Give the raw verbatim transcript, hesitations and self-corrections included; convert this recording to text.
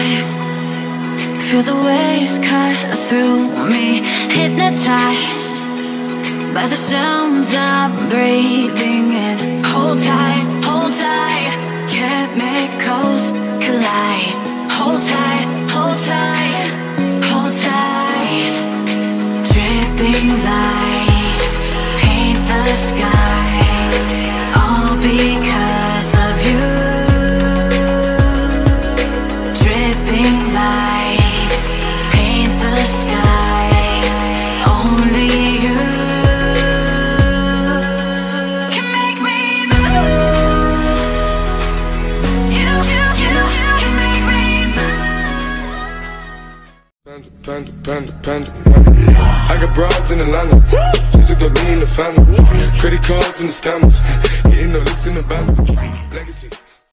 Feel the waves cut through me, hypnotized by the sounds I'm breathing in. Hold tight, hold tight, chemicals collide. Hold tight, hold tight, hold tight. Dripping lights paint the skies, all because of you. Dripping lights paint the skies, only you can make me move. You, you, you can make me move. Panda, panda, panda, panda. I got broads in Atlanta, just took the lean in the family. Credit cards and the scammers, getting no licks in the band. Legacy.